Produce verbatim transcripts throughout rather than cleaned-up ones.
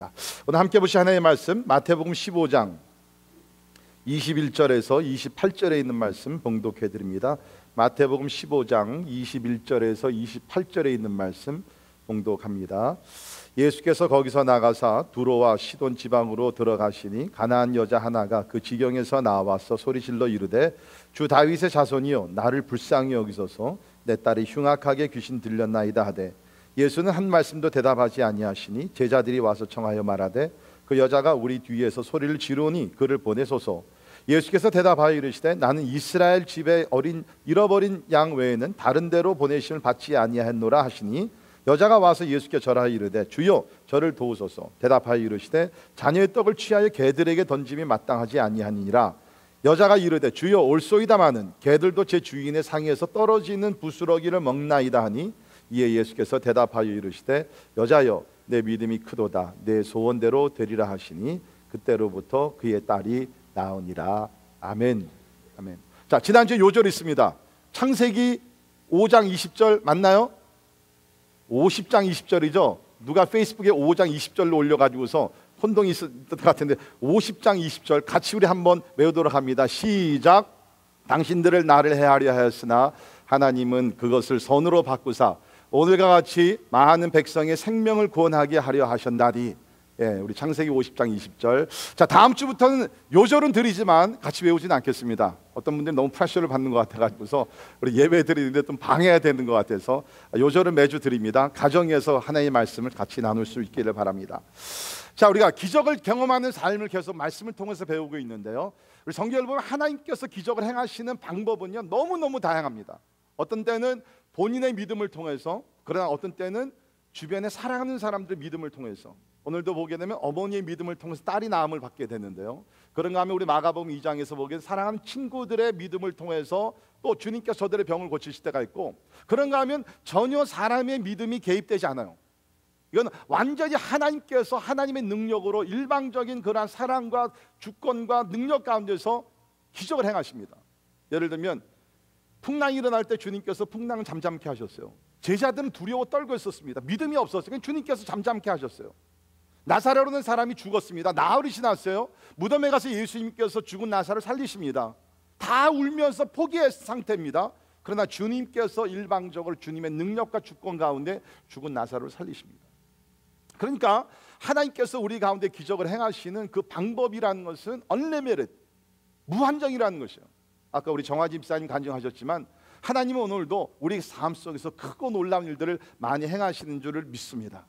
오늘 함께 보실 하나님의 말씀 마태복음 십오 장 이십일 절에서 이십팔 절에 있는 말씀 봉독해 드립니다. 마태복음 십오 장 이십일 절에서 이십팔 절에 있는 말씀 봉독합니다. 예수께서 거기서 나가사 두로와 시돈 지방으로 들어가시니 가나안 여자 하나가 그 지경에서 나와서 소리질러 이르되 주 다윗의 자손이여 나를 불쌍히 여기소서 내 딸이 흉악하게 귀신 들렸나이다 하되 예수는 한 말씀도 대답하지 아니하시니 제자들이 와서 청하여 말하되 그 여자가 우리 뒤에서 소리를 지르니 그를 보내소서. 예수께서 대답하여 이르시되 나는 이스라엘 집에 어린 잃어버린 양 외에는 다른 데로 보내심을 받지 아니하였노라 하시니 여자가 와서 예수께 절하여 이르되 주여 저를 도우소서. 대답하여 이르시되 자녀의 떡을 취하여 개들에게 던짐이 마땅하지 아니하니라. 여자가 이르되 주여 올소이다마는 개들도 제 주인의 상에서 떨어지는 부스러기를 먹나이다 하니 이에 예수께서 대답하여 이르시되 여자여 내 믿음이 크도다 내 소원대로 되리라 하시니 그때로부터 그의 딸이 나으니라. 아멘. 아멘. 자, 지난주에 요절 있습니다. 창세기 오 장 이십 절 맞나요? 오십 장 이십 절이죠. 누가 페이스북에 오 장 이십 절로 올려가지고서 혼동이 있을 것 같은데 오십 장 이십 절 같이 우리 한번 외우도록 합니다. 시작. 당신들을 나를 해하려 하였으나 하나님은 그것을 선으로 바꾸사 오늘과 같이 많은 백성의 생명을 구원하게 하려 하셨나니. 예, 우리 창세기 오십 장 이십 절. 자, 다음 주부터는 요절은 드리지만 같이 외우지는 않겠습니다. 어떤 분들이 너무 프레셔를 받는 것 같아가지고서 우리 예배 드리는데 좀 방해해야 되는 것 같아서 요절은 매주 드립니다. 가정에서 하나님의 말씀을 같이 나눌 수 있기를 바랍니다. 자, 우리가 기적을 경험하는 삶을 계속 말씀을 통해서 배우고 있는데요. 우리 성경을 보면 하나님께서 기적을 행하시는 방법은요 너무너무 다양합니다. 어떤 때는 본인의 믿음을 통해서, 그러나 어떤 때는 주변에 사랑하는 사람들의 믿음을 통해서, 오늘도 보게 되면 어머니의 믿음을 통해서 딸이 나음을 받게 되는데요. 그런가 하면 우리 마가복음 이 장에서 보게 되면 사랑하는 친구들의 믿음을 통해서 또 주님께서 저들의 병을 고치실 때가 있고, 그런가 하면 전혀 사람의 믿음이 개입되지 않아요. 이건 완전히 하나님께서 하나님의 능력으로 일방적인 그러한 사랑과 주권과 능력 가운데서 기적을 행하십니다. 예를 들면 풍랑이 일어날 때 주님께서 풍랑을 잠잠케 하셨어요. 제자들은 두려워 떨고 있었습니다. 믿음이 없었어요. 주님께서 잠잠케 하셨어요. 나사로라는 사람이 죽었습니다. 나흘이 지났어요. 무덤에 가서 예수님께서 죽은 나사로를 살리십니다. 다 울면서 포기한 상태입니다. 그러나 주님께서 일방적으로 주님의 능력과 주권 가운데 죽은 나사로를 살리십니다. 그러니까 하나님께서 우리 가운데 기적을 행하시는 그 방법이라는 것은 unlimited, 무한정이라는 것이에요. 아까 우리 정화지 집사님 간증하셨지만 하나님은 오늘도 우리 삶 속에서 크고 놀라운 일들을 많이 행하시는 줄을 믿습니다.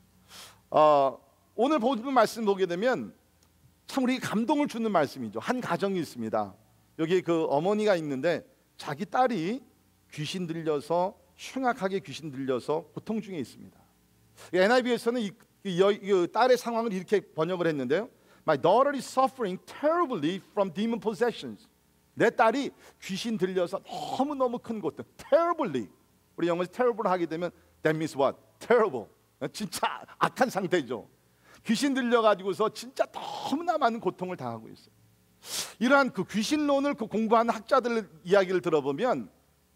어, 오늘 보는 말씀 보게 되면 참 우리에게 감동을 주는 말씀이죠. 한 가정이 있습니다. 여기 그 어머니가 있는데 자기 딸이 귀신 들려서 흉악하게 귀신 들려서 고통 중에 있습니다. 엔 아이 브이에서는 이, 이, 이 딸의 상황을 이렇게 번역을 했는데요. My daughter is suffering terribly from demon possessions. 내 딸이 귀신 들려서 너무너무 큰 고통, terribly. 우리 영어에서 terrible 하게 되면 that means what? terrible. 진짜 악한 상태죠. 귀신 들려가지고서 진짜 너무나 많은 고통을 당하고 있어요. 이러한 그 귀신론을 그 공부하는 학자들 이야기를 들어보면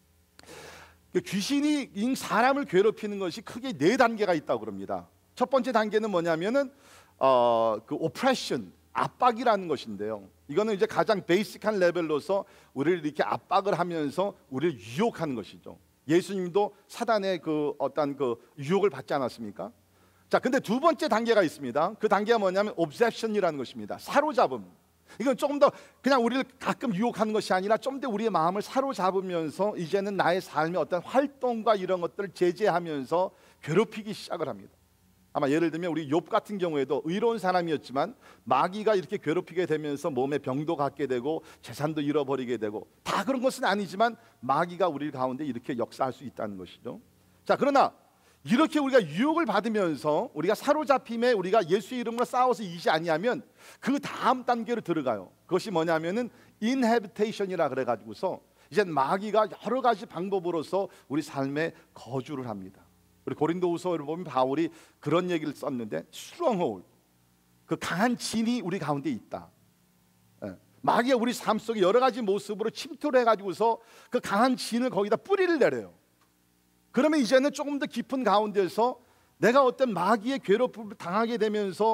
그 귀신이 사람을 괴롭히는 것이 크게 네 단계가 있다고 그럽니다. 첫 번째 단계는 뭐냐면은 어, 그 oppression, 압박이라는 것인데요. 이거는 이제 가장 베이직한 레벨로서 우리를 이렇게 압박을 하면서 우리를 유혹하는 것이죠. 예수님도 사단의 그 어떤 그 유혹을 받지 않았습니까? 자, 근데 두 번째 단계가 있습니다. 그 단계가 뭐냐면 obsession이라는 것입니다. 사로잡음. 이건 조금 더 그냥 우리를 가끔 유혹하는 것이 아니라 좀 더 우리의 마음을 사로잡으면서 이제는 나의 삶의 어떤 활동과 이런 것들을 제재하면서 괴롭히기 시작을 합니다. 아마 예를 들면 우리 욥 같은 경우에도 의로운 사람이었지만 마귀가 이렇게 괴롭히게 되면서 몸에 병도 갖게 되고 재산도 잃어버리게 되고, 다 그런 것은 아니지만 마귀가 우리 가운데 이렇게 역사할 수 있다는 것이죠. 자, 그러나 이렇게 우리가 유혹을 받으면서 우리가 사로잡힘에 우리가 예수의 이름으로 싸워서 이기지 아니하면 그 다음 단계로 들어가요. 그것이 뭐냐면은 inhabitation이라 그래가지고서 이제 마귀가 여러 가지 방법으로서 우리 삶에 거주를 합니다. 우리 고린도후서를 보면 바울이 그런 얘기를 썼는데 stronghold, 그 강한 진이 우리 가운데 있다. 예. 마귀가 우리 삶 속에 여러 가지 모습으로 침투를 해가지고서 그 강한 진을 거기다 뿌리를 내려요. 그러면 이제는 조금 더 깊은 가운데서 내가 어떤 마귀의 괴롭힘을 당하게 되면서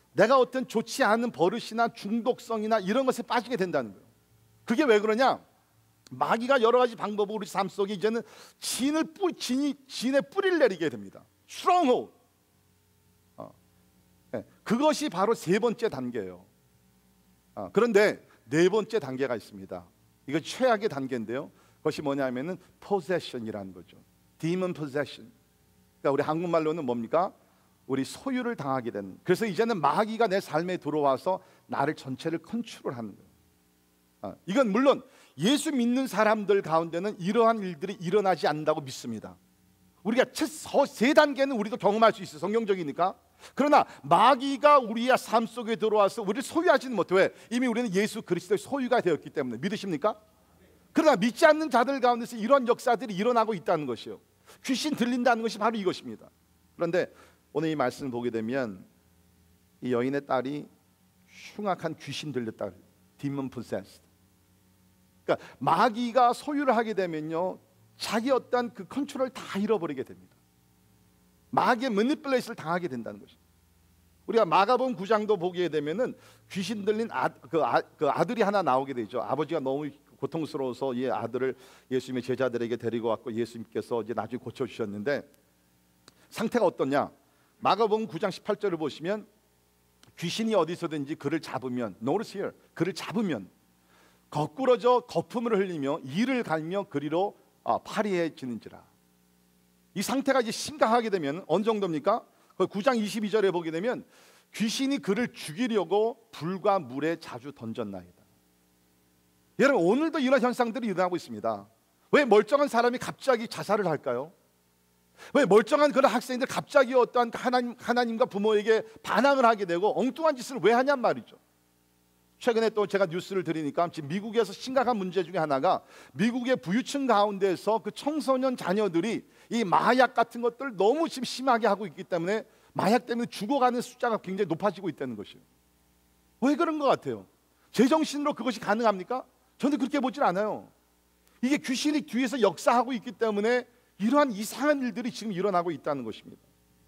내가 어떤 좋지 않은 버릇이나 중독성이나 이런 것에 빠지게 된다는 거예요. 그게 왜 그러냐? 마귀가 여러 가지 방법으로 우리 삶 속에 이제는 진을 뿌, 진이, 진의 뿌리를 내리게 됩니다. stronghold. 어. 네, 그것이 바로 세 번째 단계예요. 어, 그런데 네 번째 단계가 있습니다. 이거 최악의 단계인데요. 그것이 뭐냐면은 possession이라는 거죠. demon possession. 그러니까 우리 한국말로는 뭡니까? 우리 소유를 당하게 되는. 그래서 이제는 마귀가 내 삶에 들어와서 나를 전체를 컨트롤하는 거예요. 어, 이건 물론 예수 믿는 사람들 가운데는 이러한 일들이 일어나지 않는다고 믿습니다. 우리가 최소 세 단계는 우리도 경험할 수 있어요. 성경적이니까. 그러나 마귀가 우리의 삶 속에 들어와서 우리를 소유하지는 못해. 왜? 이미 우리는 예수 그리스도의 소유가 되었기 때문에. 믿으십니까? 그러나 믿지 않는 자들 가운데서 이런 역사들이 일어나고 있다는 것이요. 귀신 들린다는 것이 바로 이것입니다. 그런데 오늘 이 말씀을 보게 되면 이 여인의 딸이 흉악한 귀신 들렸다. demon possessed. 그러니까 마귀가 소유를 하게 되면요, 자기 어떤 그 컨트롤을 다 잃어버리게 됩니다. 마귀의 매니플레이션을 당하게 된다는 것입니다. 우리가 마가복음 구 장도 보게 되면은 귀신 들린 아, 그, 아, 그 아들이 하나 나오게 되죠. 아버지가 너무 고통스러워서 이 아들을 예수님의 제자들에게 데리고 왔고 예수님께서 이제 나중에 고쳐주셨는데 상태가 어떠냐? 마가복음 구 장 십팔 절을 보시면 귀신이 어디서든지 그를 잡으면, notice here, 그를 잡으면 거꾸러져 거품을 흘리며 이를 갈며 그리로 아, 파리해지는지라. 이 상태가 이제 심각하게 되면 어느 정도입니까? 구 장 이십이 절에 보게 되면 귀신이 그를 죽이려고 불과 물에 자주 던졌나이다. 여러분, 오늘도 이런 현상들이 일어나고 있습니다. 왜 멀쩡한 사람이 갑자기 자살을 할까요? 왜 멀쩡한 그런 학생들 갑자기 어떠한 하나님, 하나님과 부모에게 반항을 하게 되고 엉뚱한 짓을 왜 하냔 말이죠. 최근에 또 제가 뉴스를 들으니까 지금 미국에서 심각한 문제 중에 하나가 미국의 부유층 가운데서 그 청소년 자녀들이 이 마약 같은 것들 너무 지금 심하게 하고 있기 때문에 마약 때문에 죽어가는 숫자가 굉장히 높아지고 있다는 것이에요. 왜 그런 것 같아요? 제정신으로 그것이 가능합니까? 저는 그렇게 보질 않아요. 이게 귀신이 뒤에서 역사하고 있기 때문에 이러한 이상한 일들이 지금 일어나고 있다는 것입니다.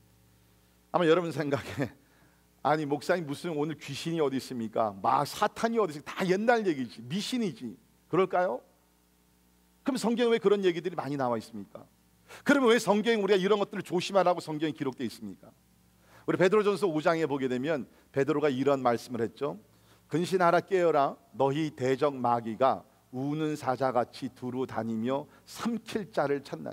아마 여러분 생각에 아니 목사님 무슨 오늘 귀신이 어디 있습니까? 마 사탄이 어디 있습니까? 다 옛날 얘기지, 미신이지. 그럴까요? 그럼 성경에 왜 그런 얘기들이 많이 나와 있습니까? 그러면 왜 성경에 우리가 이런 것들을 조심하라고 성경에 기록되어 있습니까? 우리 베드로전서 오 장에 보게 되면 베드로가 이런 말씀을 했죠. 근신하라 깨어라, 너희 대적 마귀가 우는 사자같이 두루 다니며 삼킬 자를 찾나니.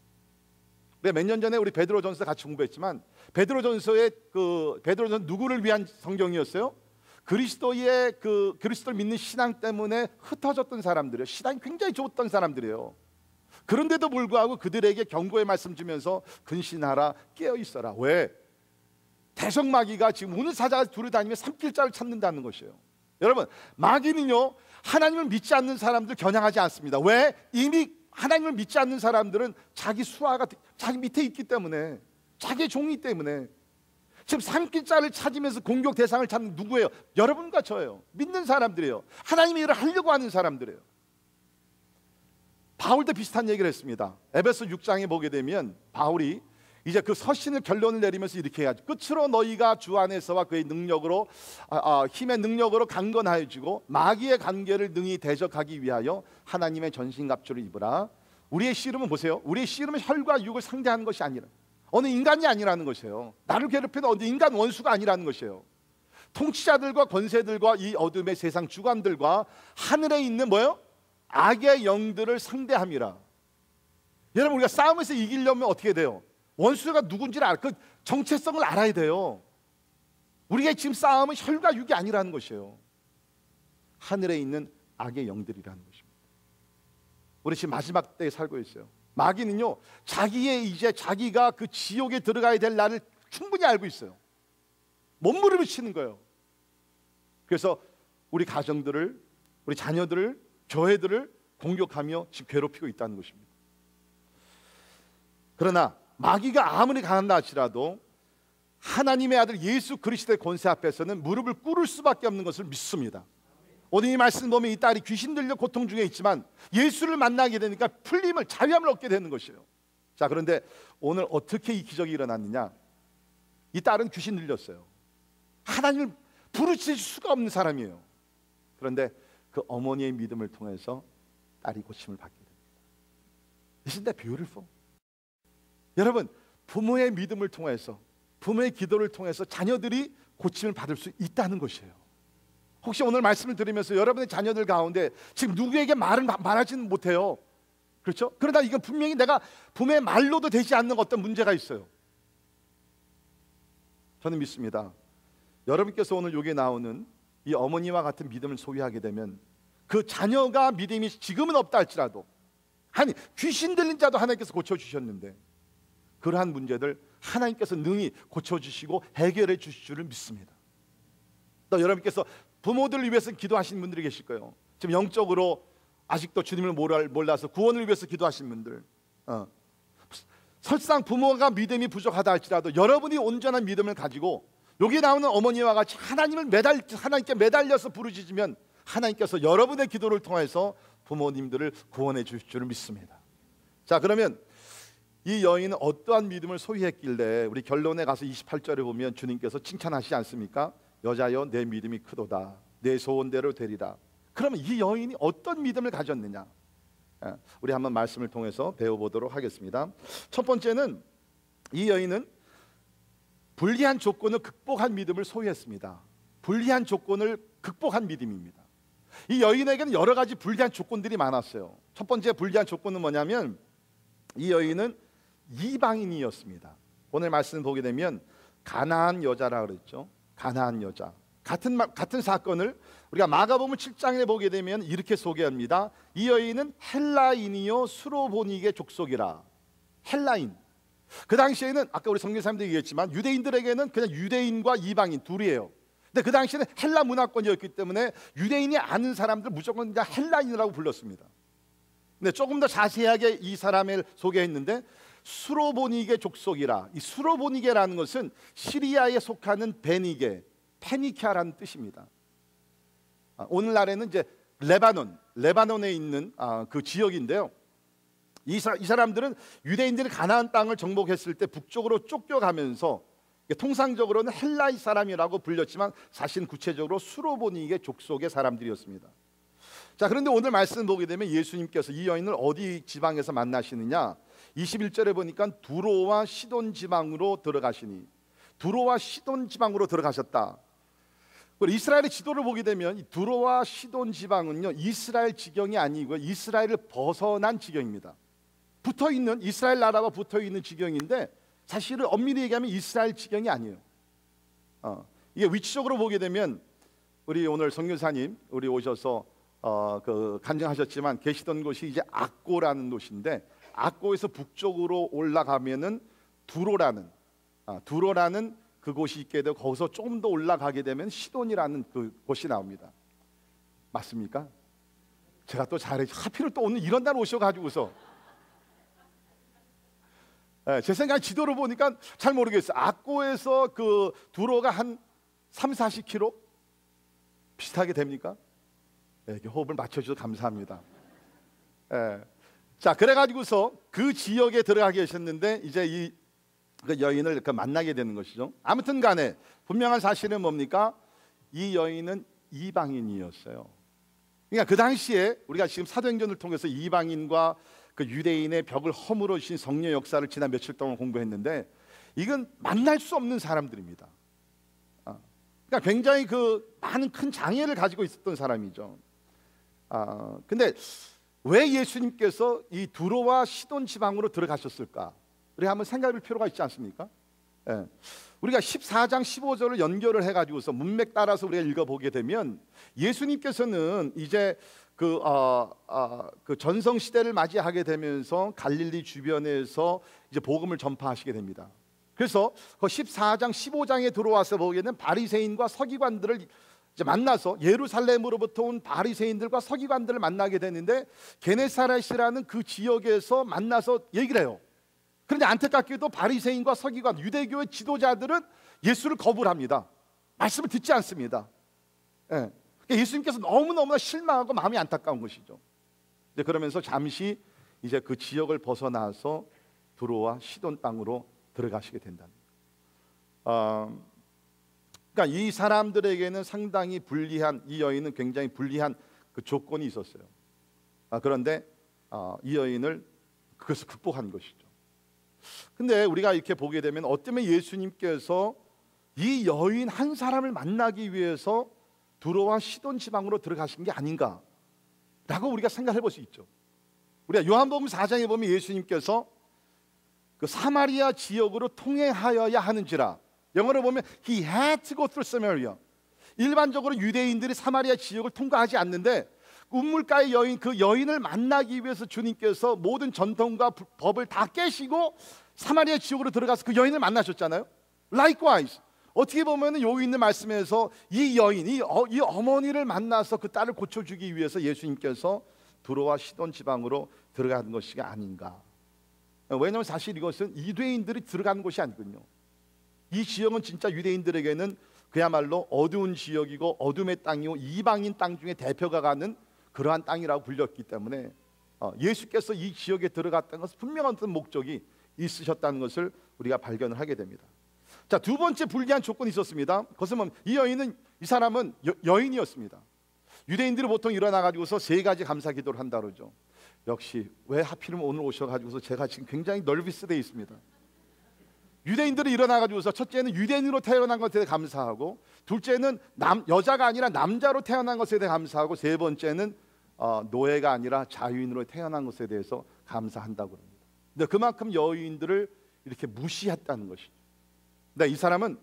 몇 년 전에 우리 베드로전서 같이 공부했지만 베드로전서의 그 베드로전서 누구를 위한 성경이었어요? 그리스도의 그 그리스도를 믿는 신앙 때문에 흩어졌던 사람들이에요. 신앙이 굉장히 좋았던 사람들이에요. 그런데도 불구하고 그들에게 경고의 말씀 주면서 근신하라, 깨어 있어라. 왜? 대적 마귀가 지금 우는 사자가 두루 다니며 삼킬 자를 찾는다는 것이에요. 여러분, 마귀는요 하나님을 믿지 않는 사람들 겨냥하지 않습니다. 왜? 이미 하나님을 믿지 않는 사람들은 자기 수하가 자기 밑에 있기 때문에, 자기의 종이기 때문에 지금 삼킬 자를 찾으면서 공격 대상을 찾는 누구예요? 여러분과 저예요. 믿는 사람들이에요. 하나님의 일을 하려고 하는 사람들이에요. 바울도 비슷한 얘기를 했습니다. 에베소 육 장에 보게 되면 바울이 이제 그 서신을 결론을 내리면서 이렇게 해야죠. 끝으로 너희가 주 안에서와 그의 능력으로 아, 아, 힘의 능력으로 강건하여지고 마귀의 관계를 능히 대적하기 위하여 하나님의 전신갑주를 입으라. 우리의 씨름은 보세요. 우리의 씨름은 혈과 육을 상대하는 것이 아니라 어느 인간이 아니라는 것이에요. 나를 괴롭히는 어느 인간 원수가 아니라는 것이에요. 통치자들과 권세들과 이 어둠의 세상 주관들과 하늘에 있는 뭐예요? 악의 영들을 상대함이라. 여러분, 우리가 싸움에서 이기려면 어떻게 돼요? 원수가 누군지를 알, 그 정체성을 알아야 돼요. 우리가 지금 싸움은 혈과 육이 아니라는 것이에요. 하늘에 있는 악의 영들이라는 것입니다. 우리 지금 마지막 때에 살고 있어요. 마귀는요 자기의 이제 자기가 그 지옥에 들어가야 될 날을 충분히 알고 있어요. 몸부림을 치는 거예요. 그래서 우리 가정들을, 우리 자녀들을, 교회들을 공격하며 지금 괴롭히고 있다는 것입니다. 그러나 마귀가 아무리 강한다 할지라도 하나님의 아들 예수 그리스도의 권세 앞에서는 무릎을 꿇을 수밖에 없는 것을 믿습니다. 오늘 이 말씀 보면 이 딸이 귀신 들려 고통 중에 있지만 예수를 만나게 되니까 풀림을, 자유함을 얻게 되는 것이에요. 자, 그런데 오늘 어떻게 이 기적이 일어났느냐? 이 딸은 귀신 들렸어요. 하나님을 부르짖을 수가 없는 사람이에요. 그런데 그 어머니의 믿음을 통해서 딸이 고침을 받게 됩니다. Isn't that beautiful? 여러분, 부모의 믿음을 통해서, 부모의 기도를 통해서 자녀들이 고침을 받을 수 있다는 것이에요. 혹시 오늘 말씀을 들으면서 여러분의 자녀들 가운데 지금 누구에게 말을 말하지는 못해요. 그렇죠? 그러나 이건 분명히 내가 부모의 말로도 되지 않는 어떤 문제가 있어요. 저는 믿습니다. 여러분께서 오늘 여기에 나오는 이 어머니와 같은 믿음을 소유하게 되면 그 자녀가 믿음이 지금은 없다 할지라도, 아니 귀신 들린 자도 하나님께서 고쳐주셨는데 그러한 문제들 하나님께서 능히 고쳐주시고 해결해 주실 줄을 믿습니다. 또 여러분께서 부모들을 위해서 기도하시는 분들이 계실 거예요. 지금 영적으로 아직도 주님을 몰라서 구원을 위해서 기도하시는 분들, 어. 설상 부모가 믿음이 부족하다 할지라도 여러분이 온전한 믿음을 가지고 여기 나오는 어머니와 같이 하나님을 매달, 하나님께 매달려서 부르짖으면 하나님께서 여러분의 기도를 통해서 부모님들을 구원해 주실 줄을 믿습니다. 자, 그러면 이 여인은 어떠한 믿음을 소유했길래 우리 결론에 가서 이십팔 절에 보면 주님께서 칭찬하시지 않습니까? 여자여 내 믿음이 크도다, 내 소원대로 되리라. 그러면 이 여인이 어떤 믿음을 가졌느냐? 우리 한번 말씀을 통해서 배워보도록 하겠습니다. 첫 번째는 이 여인은 불리한 조건을 극복한 믿음을 소유했습니다. 불리한 조건을 극복한 믿음입니다. 이 여인에게는 여러 가지 불리한 조건들이 많았어요. 첫 번째 불리한 조건은 뭐냐면 이 여인은 이방인이었습니다. 오늘 말씀 보게 되면 가나안 여자라 그랬죠. 가나안 여자. 같은 같은 사건을 우리가 마가복음 칠 장에 보게 되면 이렇게 소개합니다. 이 여인은 헬라인이요 수로보니게 족속이라. 헬라인. 그 당시에는 아까 우리 성경사님도 얘기했지만 유대인들에게는 그냥 유대인과 이방인 둘이에요. 근데 그 당시에는 헬라 문화권이었기 때문에 유대인이 아는 사람들 무조건 그냥 헬라인이라고 불렀습니다. 근데 조금 더 자세하게 이 사람을 소개했는데 수로보니게 족속이라. 이 수로보니게라는 것은 시리아에 속하는 베니게, 페니키아라는 뜻입니다. 아, 오늘날에는 이제 레바논, 레바논에 있는 아, 그 지역인데요. 이, 사, 이 사람들은 유대인들이 가나안 땅을 정복했을 때 북쪽으로 쫓겨가면서 통상적으로는 헬라이 사람이라고 불렸지만 사실은 구체적으로 수로보니게 족속의 사람들이었습니다. 자, 그런데 오늘 말씀 보게 되면 예수님께서 이 여인을 어디 지방에서 만나시느냐? 이십일 절에 보니까 두로와 시돈 지방으로 들어가시니, 두로와 시돈 지방으로 들어가셨다. 이스라엘의 지도를 보게 되면 이 두로와 시돈 지방은요 이스라엘 지경이 아니고 이스라엘을 벗어난 지경입니다. 붙어있는 이스라엘 나라와 붙어있는 지경인데 사실은 엄밀히 얘기하면 이스라엘 지경이 아니에요. 어, 이게 위치적으로 보게 되면 우리 오늘 선교사님 우리 오셔서 어, 그 간증하셨지만 계시던 곳이 이제 악고라는 곳인데 악고에서 북쪽으로 올라가면은 두로라는 아, 두로라는 그곳이 있게 되고 거기서 조금 더 올라가게 되면 시돈이라는 그 곳이 나옵니다. 맞습니까? 제가 또 잘해. 하필 또 오늘 이런 날 오셔가지고서 네, 제 생각에 지도를 보니까 잘 모르겠어요. 악고에서 그 두로가 한 삼, 사십 킬로미터 비슷하게 됩니까? 네, 이렇게 호흡을 맞춰주셔서 감사합니다. 네. 자, 그래가지고서 그 지역에 들어가 계셨는데 이제 이 그 여인을 만나게 되는 것이죠. 아무튼 간에 분명한 사실은 뭡니까? 이 여인은 이방인이었어요. 그러니까 그 당시에 우리가 지금 사도행전을 통해서 이방인과 그 유대인의 벽을 허물으신 성령 역사를 지난 며칠 동안 공부했는데 이건 만날 수 없는 사람들입니다. 그러니까 굉장히 그 많은 큰 장애를 가지고 있었던 사람이죠. 아, 근데 왜 예수님께서 이 두로와 시돈 지방으로 들어가셨을까? 우리 한번 생각할 필요가 있지 않습니까? 예. 우리가 십사 장 십오 절을 연결을 해가지고서 문맥 따라서 우리가 읽어보게 되면 예수님께서는 이제 그, 어, 어, 그 전성 시대를 맞이하게 되면서 갈릴리 주변에서 이제 복음을 전파하시게 됩니다. 그래서 그 십사 장 십오 장에 들어와서 보게 되는 바리새인과 서기관들을 이제 만나서 예루살렘으로부터 온 바리새인들과 서기관들을 만나게 되는데 게네사렛이라는 그 지역에서 만나서 얘기를 해요. 그런데 안타깝게도 바리새인과 서기관, 유대교의 지도자들은 예수를 거부를 합니다. 말씀을 듣지 않습니다. 예. 그러니까 예수님께서 너무너무나 실망하고 마음이 안타까운 것이죠. 이제 그러면서 잠시 이제 그 지역을 벗어나서 두로와 시돈 땅으로 들어가시게 된답니다. 어, 그러니까 이 사람들에게는 상당히 불리한, 이 여인은 굉장히 불리한 그 조건이 있었어요. 아, 그런데 아, 이 여인을 그것을 극복한 것이죠. 근데 우리가 이렇게 보게 되면 어쩌면 예수님께서 이 여인 한 사람을 만나기 위해서 두로와 시돈 지방으로 들어가신 게 아닌가 라고 우리가 생각해 볼 수 있죠. 우리가 요한복음 사 장에 보면 예수님께서 그 사마리아 지역으로 통행하여야 하는지라, 영어로 보면 He had to go through Samaria. 일반적으로 유대인들이 사마리아 지역을 통과하지 않는데 운물가의 여인, 그 여인을 만나기 위해서 주님께서 모든 전통과 법을 다 깨시고 사마리아 지역으로 들어가서 그 여인을 만나셨잖아요. Likewise, 어떻게 보면 여기 있는 말씀에서 이 여인, 이, 어, 이 어머니를 만나서 그 딸을 고쳐주기 위해서 예수님께서 두로와 시돈 지방으로 들어가는 것이 아닌가. 왜냐하면 사실 이것은 유대인들이 들어가는 곳이 아니군요. 이 지역은 진짜 유대인들에게는 그야말로 어두운 지역이고 어둠의 땅이고 이방인 땅 중에 대표가 가는 그러한 땅이라고 불렸기 때문에 예수께서 이 지역에 들어갔다는 것은 분명한 어떤 목적이 있으셨다는 것을 우리가 발견을 하게 됩니다. 자, 두 번째 불리한 조건이 있었습니다. 그것은 뭐, 이 여인은, 이 사람은 여, 여인이었습니다. 유대인들이 보통 일어나 가지고서 세 가지 감사 기도를 한다 그러죠. 역시 왜 하필이면 오늘 오셔가지고서 제가 지금 굉장히 널비스되어 있습니다. 유대인들이 일어나 가지고서 첫째는 유대인으로 태어난 것에 대해 감사하고, 둘째는 남, 여자가 아니라 남자로 태어난 것에 대해 감사하고, 세 번째는 어, 노예가 아니라 자유인으로 태어난 것에 대해서 감사한다고 합니다. 근데 그만큼 여인들을 이렇게 무시했다는 것이죠. 근데 이 사람은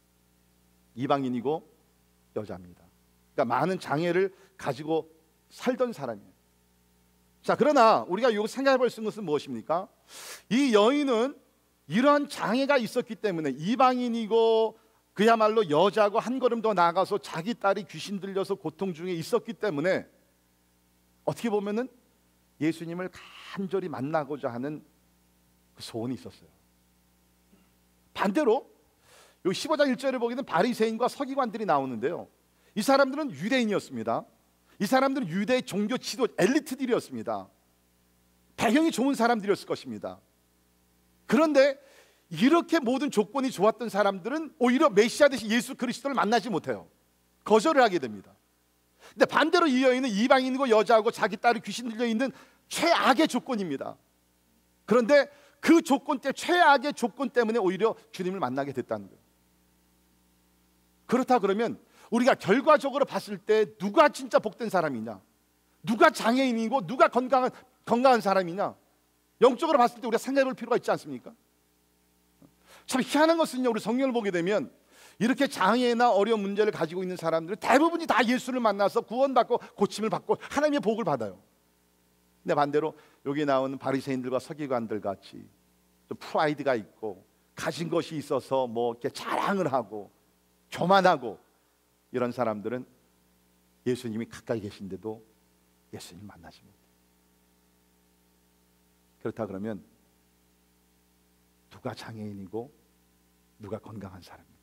이방인이고 여자입니다. 그러니까 많은 장애를 가지고 살던 사람이에요. 자, 그러나 우리가 이거 생각해 볼 수 있는 것은 무엇입니까? 이 여인은 이러한 장애가 있었기 때문에, 이방인이고 그야말로 여자고 한 걸음 더 나아가서 자기 딸이 귀신 들려서 고통 중에 있었기 때문에 어떻게 보면은 예수님을 간절히 만나고자 하는 그 소원이 있었어요. 반대로 여기 십오 장 일 절에 보게 되면 바리새인과 서기관들이 나오는데요, 이 사람들은 유대인이었습니다. 이 사람들은 유대 종교 지도 엘리트들이었습니다. 배경이 좋은 사람들이었을 것입니다. 그런데 이렇게 모든 조건이 좋았던 사람들은 오히려 메시아 되신 예수 그리스도를 만나지 못해요. 거절을 하게 됩니다. 근데 반대로 이 여인은 이방인이고 여자하고 자기 딸이 귀신 들려 있는 최악의 조건입니다. 그런데 그 조건 때 최악의 조건 때문에 오히려 주님을 만나게 됐다는 거예요. 그렇다 그러면 우리가 결과적으로 봤을 때 누가 진짜 복된 사람이냐, 누가 장애인이고 누가 건강한 건강한 사람이냐, 영적으로 봤을 때 우리가 생각해 볼 필요가 있지 않습니까? 참 희한한 것은요, 우리 성경을 보게 되면 이렇게 장애나 어려운 문제를 가지고 있는 사람들은 대부분이 다 예수를 만나서 구원받고 고침을 받고 하나님의 복을 받아요. 근데 반대로 여기 나오는 바리새인들과 서기관들 같이 좀 프라이드가 있고 가진 것이 있어서 뭐 이렇게 자랑을 하고 교만하고 이런 사람들은 예수님이 가까이 계신데도 예수님 만나지 못해요. 그렇다 그러면 누가 장애인이고 누가 건강한 사람입니까?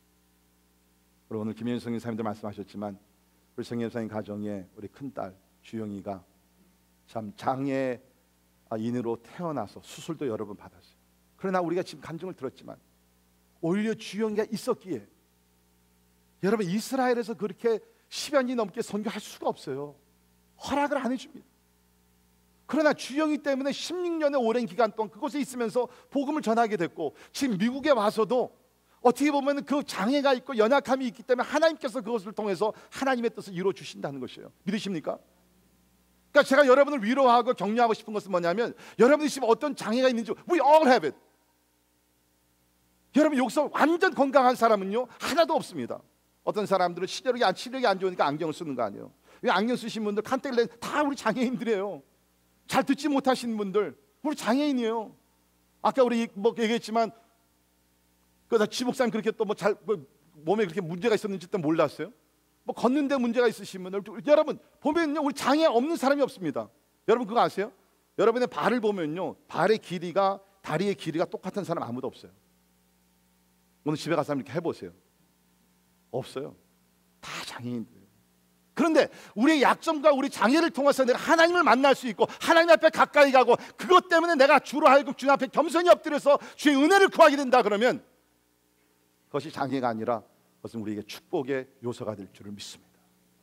오늘 김현성 선생님도 말씀하셨지만 우리 성현성님 가정에 우리 큰딸 주영이가 참 장애인으로 태어나서 수술도 여러 번 받았어요. 그러나 우리가 지금 간증을 들었지만 오히려 주영이가 있었기에 여러분 이스라엘에서 그렇게 십여 년이 넘게 선교할 수가 없어요. 허락을 안 해줍니다. 그러나 주영이 때문에 십육 년의 오랜 기간 동안 그곳에 있으면서 복음을 전하게 됐고, 지금 미국에 와서도 어떻게 보면 그 장애가 있고 연약함이 있기 때문에 하나님께서 그것을 통해서 하나님의 뜻을 이루어 주신다는 것이에요. 믿으십니까? 그러니까 제가 여러분을 위로하고 격려하고 싶은 것은 뭐냐면, 여러분이 지금 어떤 장애가 있는지 we all have it. 여러분 여기서 완전 건강한 사람은요 하나도 없습니다. 어떤 사람들은 시력이 안, 시력이 안 좋으니까 안경을 쓰는 거 아니에요. 왜 안경 쓰신 분들 칸텔레 다 우리 장애인들이에요. 잘 듣지 못하시는 분들 우리 장애인이에요. 아까 우리 뭐 얘기했지만 그 지목사님 그렇게 또 뭐 잘 뭐 몸에 그렇게 문제가 있었는지 또 몰랐어요. 뭐 걷는데 문제가 있으신 분들 여러분 보면요 우리 장애 없는 사람이 없습니다. 여러분 그거 아세요? 여러분의 발을 보면요 발의 길이가 다리의 길이가 똑같은 사람 아무도 없어요. 오늘 집에 가서 한번 이렇게 해보세요. 없어요. 다 장애인들. 그런데 우리의 약점과 우리 장애를 통해서 내가 하나님을 만날 수 있고 하나님 앞에 가까이 가고 그것 때문에 내가 주로 하여금 주님 앞에 겸손히 엎드려서 주의 은혜를 구하게 된다 그러면 그것이 장애가 아니라 그것은 우리에게 축복의 요소가 될 줄을 믿습니다.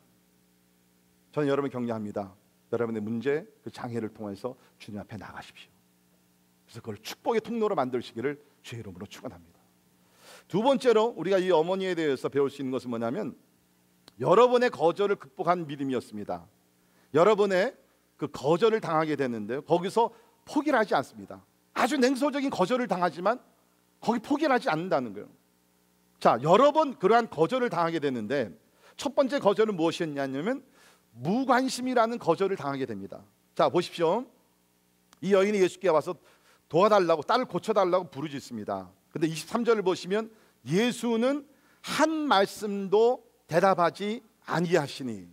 저는 여러분 격려합니다. 여러분의 문제, 그 장애를 통해서 주님 앞에 나가십시오. 그래서 그걸 축복의 통로로 만드시기를 주의 이름으로 축원합니다. 두 번째로 우리가 이 어머니에 대해서 배울 수 있는 것은 뭐냐면 여러 번의 거절을 극복한 믿음이었습니다. 여러 번의 그 거절을 당하게 되는데요, 거기서 포기를 하지 않습니다. 아주 냉소적인 거절을 당하지만 거기 포기를 하지 않는다는 거예요. 자, 여러 번 그러한 거절을 당하게 되는데 첫 번째 거절은 무엇이었냐면 무관심이라는 거절을 당하게 됩니다. 자, 보십시오. 이 여인이 예수께 와서 도와달라고, 딸을 고쳐달라고 부르짖습니다. 근데 이십삼 절을 보시면 예수는 한 말씀도 대답하지 아니하시니.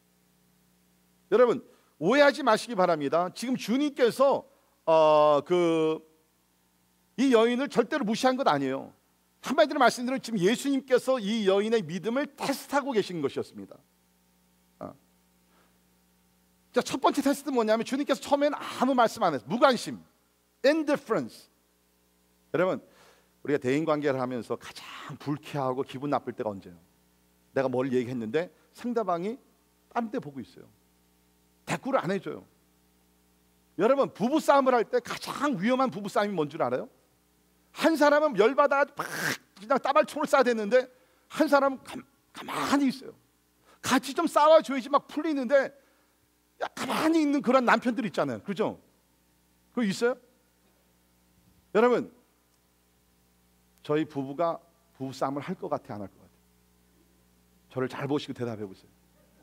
여러분 오해하지 마시기 바랍니다. 지금 주님께서 어, 그, 이 여인을 절대로 무시한 것 아니에요. 한마디로 말씀드리면 지금 예수님께서 이 여인의 믿음을 테스트하고 계신 것이었습니다. 어. 자, 첫 번째 테스트는 뭐냐면 주님께서 처음에는 아무 말씀 안 했어요. 무관심, indifference. 여러분 우리가 대인관계를 하면서 가장 불쾌하고 기분 나쁠 때가 언제예요? 내가 뭘 얘기했는데 상대방이 다른 데 보고 있어요. 대꾸를 안 해줘요. 여러분 부부싸움을 할 때 가장 위험한 부부싸움이 뭔 줄 알아요? 한 사람은 열받아 막 그냥 따발총을 쏴대는데 한 사람은 가, 가만히 있어요. 같이 좀 싸워줘야지 막 풀리는데 야, 가만히 있는 그런 남편들 있잖아요. 그죠? 그거 있어요? 여러분 저희 부부가 부부싸움을 할 것 같아, 안 할 것 같아? 저를 잘 보시고 대답해 보세요.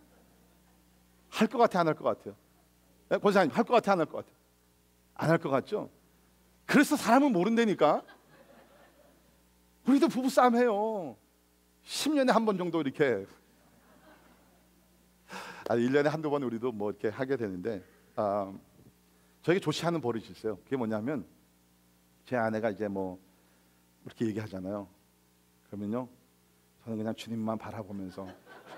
할 것 같아, 안 할 것 같아요? 네, 권사님 할 것 같아, 안 할 것 같아요? 안 할 것 같죠? 그래서 사람은 모른다니까. 우리도 부부싸움 해요. 십 년에 한 번 정도 이렇게, 아니 일 년에 한두 번 우리도 뭐 이렇게 하게 되는데, 아, 저에게 조시하는 버릇이 있어요. 그게 뭐냐면 제 아내가 이제 뭐 이렇게 얘기하잖아요. 그러면요 저는 그냥 주님만 바라보면서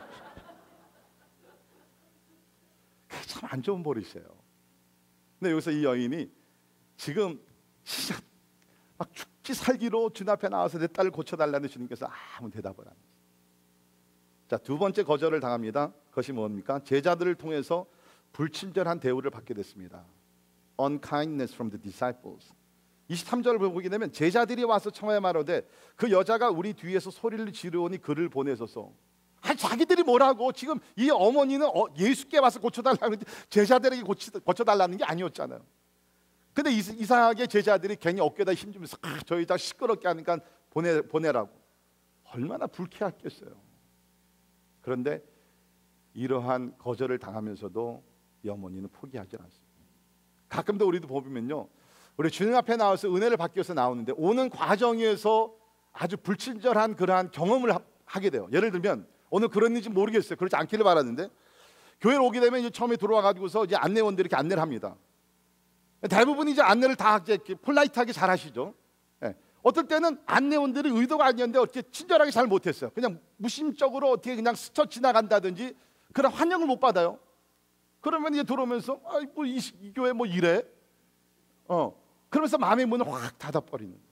참 안 좋은 버릇이에요. 근데 여기서 이 여인이 지금 진짜 막 죽지 살기로 주님 앞에 나와서 내 딸을 고쳐달라는 주님께서 아무 대답을 안 했어요. 자, 두 번째 거절을 당합니다. 그것이 뭡니까? 제자들을 통해서 불친절한 대우를 받게 됐습니다. Unkindness from the disciples. 이십삼 절을 보게 되면 제자들이 와서 청하여 말하되 그 여자가 우리 뒤에서 소리를 지르오니 그를 보내소서. 아니 자기들이 뭐라고, 지금 이 어머니는 어, 예수께 와서 고쳐달라는, 제자들에게 고치, 고쳐달라는 게 아니었잖아요. 근데 이상하게 제자들이 괜히 어깨에다 힘주면서 아, 저희 다 시끄럽게 하니까 보내, 보내라고. 얼마나 불쾌했겠어요. 그런데 이러한 거절을 당하면서도 이 어머니는 포기하지 않습니다. 가끔도 우리도 보면요, 우리 주님 앞에 나와서 은혜를 받기 위해서 나오는데 오는 과정에서 아주 불친절한 그러한 경험을 하, 하게 돼요. 예를 들면 오늘 그랬는지 모르겠어요. 그렇지 않기를 바랐는데 교회를 오게 되면 이제 처음에 들어와 가지고서 이제 안내원들이 이렇게 안내를 합니다. 대부분 이제 안내를 다 이제 폴라이트하게 잘 하시죠. 예. 어떨 때는 안내원들이 의도가 아니었는데 어떻게 친절하게 잘 못했어요. 그냥 무심적으로 어떻게 그냥 스쳐 지나간다든지 그런 환영을 못 받아요. 그러면 이제 들어오면서 아, 뭐 이, 이 교회 뭐 이래? 어. 그러면서 마음의 문을 확 닫아버리는.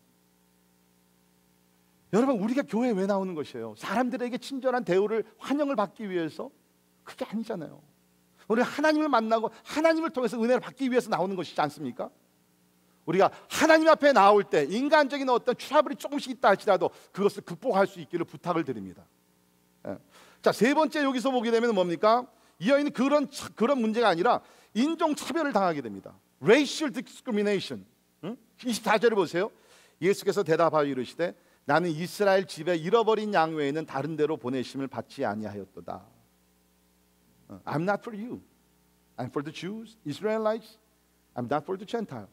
여러분 우리가 교회에 왜 나오는 것이에요? 사람들에게 친절한 대우를, 환영을 받기 위해서? 그게 아니잖아요. 우리 하나님을 만나고 하나님을 통해서 은혜를 받기 위해서 나오는 것이지 않습니까? 우리가 하나님 앞에 나올 때 인간적인 어떤 트러블이 조금씩 있다 할지라도 그것을 극복할 수 있기를 부탁을 드립니다. 예. 자, 세 번째 여기서 보게 되면 뭡니까? 이 여인은 그런 그런 문제가 아니라 인종 차별을 당하게 됩니다. Racial discrimination. 응? 이십사 절을 보세요. 예수께서 대답하여 이르시되 나는 이스라엘 집에 잃어버린 양 외에는 다른 데로 보내심을 받지 아니하였도다. I'm not for you. I'm for the Jews, Israelites. I'm not for the Gentile.